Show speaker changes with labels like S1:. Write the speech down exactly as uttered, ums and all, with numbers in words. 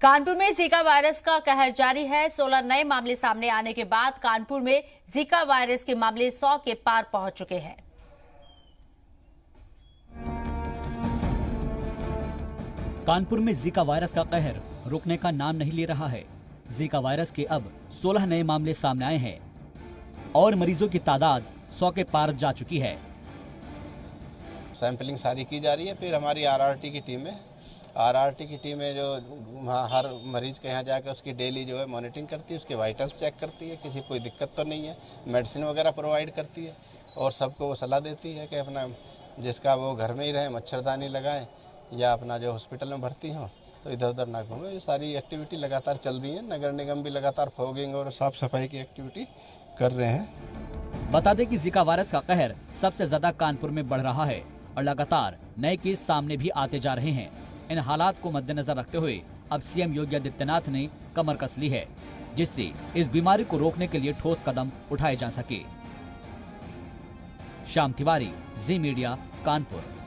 S1: कानपुर में Zika virus का कहर जारी है। सोलह नए मामले सामने आने के बाद कानपुर में जीका वायरस के मामले सौ के पार पहुंच चुके हैं।
S2: कानपुर में जीका वायरस का कहर रुकने का नाम नहीं ले रहा है। जीका वायरस के अब सोलह नए मामले सामने आए हैं और मरीजों की तादाद सौ के पार जा चुकी है।
S3: सैंपलिंग सारी की जा रही है। फिर हमारी आरआरटी की टीम है आरआरटी की टीम है जो हर मरीज के यहाँ जाकर उसकी डेली जो है मॉनिटरिंग करती है, उसके वाइटल्स चेक करती है, किसी कोई दिक्कत तो नहीं है, मेडिसिन वगैरह प्रोवाइड करती है और सबको वो सलाह देती है कि अपना जिसका वो घर में ही रहे, मच्छरदानी लगाएं या अपना जो हॉस्पिटल में भर्ती हो तो इधर उधर ना घूमें। ये सारी एक्टिविटी लगातार चल रही है। नगर निगम भी लगातार फॉगिंग और साफ सफाई की एक्टिविटी कर रहे हैं।
S2: बता दें कि जीका वायरस का कहर सबसे ज्यादा कानपुर में बढ़ रहा है और लगातार नए केस सामने भी आते जा रहे हैं। इन हालात को मद्देनजर रखते हुए अब सीएम योगी आदित्यनाथ ने कमर कस ली है, जिससे इस बीमारी को रोकने के लिए ठोस कदम उठाए जा सके। श्याम तिवारी, जी मीडिया, कानपुर।